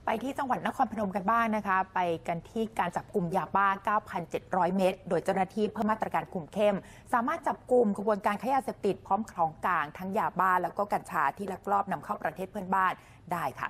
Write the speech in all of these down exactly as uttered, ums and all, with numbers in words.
ไปที่จังหวัดนครพนมกันบ้างนะคะไปกันที่การจับกลุ่มยาบ้า เก้าพันเจ็ดร้อย เม็ดโดยเจ้าหน้าที่เพิ่มมาตรการคุมเข้มสามารถจับกลุ่มขบวนการค้ายาเสพติดพร้อมของกลางทั้งยาบ้าแล้วก็กัญชาที่ลักลอบนำเข้าประเทศเพื่อนบ้านได้ค่ะ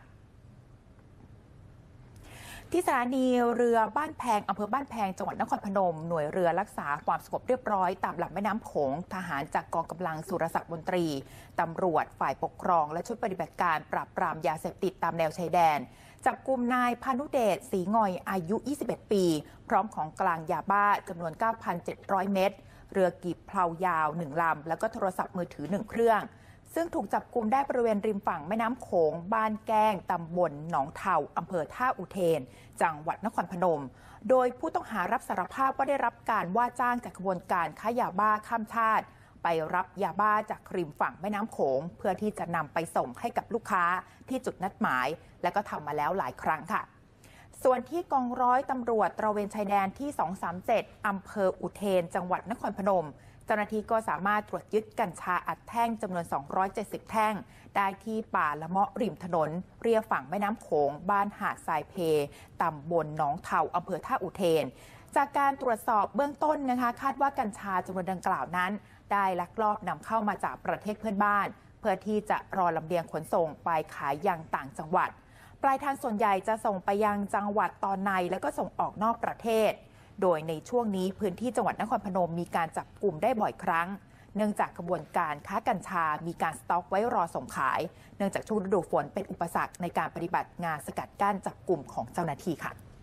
ที่สถานีเรือบ้านแพงอำเภอบ้านแพงจังหวัดนครพนมหน่วยเรือรักษาความสงบเรียบร้อยตามลำแม่น้ำโขงทหารจากกองกำลังสุรศักดิ์มนตรีตำรวจฝ่ายปกครองและชุดปฏิบัติการปราบปรามยาเสพติดตามแนวชายแดนจับกุมนายพานุเดชศรีงอยอายุยี่สิบเอ็ดปีพร้อมของกลางยาบ้าจำนวน เก้าพันเจ็ดร้อย เม็ดเรือกีบเพลายาวหนึ่งลำแล้วก็โทรศัพท์มือถือหนึ่งเครื่องซึ่งถูกจับกุมได้บริเวณริมฝั่งแม่น้ำโขงบ้านแก้งตำบลหนองเทาอำเภอท่าอุเทนจังหวัดนครพนมโดยผู้ต้องหารับสารภาพว่าได้รับการว่าจ้างจากขบวนการค้ายาบ้าข้ามชาติไปรับยาบ้าจากริมฝั่งแม่น้ำโขงเพื่อที่จะนำไปส่งให้กับลูกค้าที่จุดนัดหมายและก็ทำมาแล้วหลายครั้งค่ะส่วนที่กองร้อยตำรวจตระเวนชายแดนที่สองสามเจ็ดอำเภออุเทนจังหวัดนครพนมเจ้าหน้าที่ก็สามารถตรวจยึดกัญชาอัดแท่งจำนวนสองร้อยเจ็ดสิบแท่งได้ที่ป่าละเมาะริมถนนเรียบฝั่งแม่น้ำโขงบ้านหาดทรายเพตำบลหนองเทาอำเภอท่าอุเทนจากการตรวจสอบเบื้องต้นนะคะคาดว่ากัญชาจำนวนดังกล่าวนั้นได้ลักลอบนำเข้ามาจากประเทศเพื่อนบ้านเพื่อที่จะรอลำเลียงขนส่งไปขายยังต่างจังหวัดปลายทางส่วนใหญ่จะส่งไปยังจังหวัดตอนในแล้วก็ส่งออกนอกประเทศโดยในช่วงนี้พื้นที่จังหวัดนครพนมมีการจับกลุ่มได้บ่อยครั้งเนื่องจากกระบวนการค้ากัญชามีการสต็อกไว้รอส่งขายเนื่องจากช่วงฤดูฝนเป็นอุปสรรคในการปฏิบัติงานสกัดกั้นจับกลุ่มของเจ้าหน้าที่ค่ะ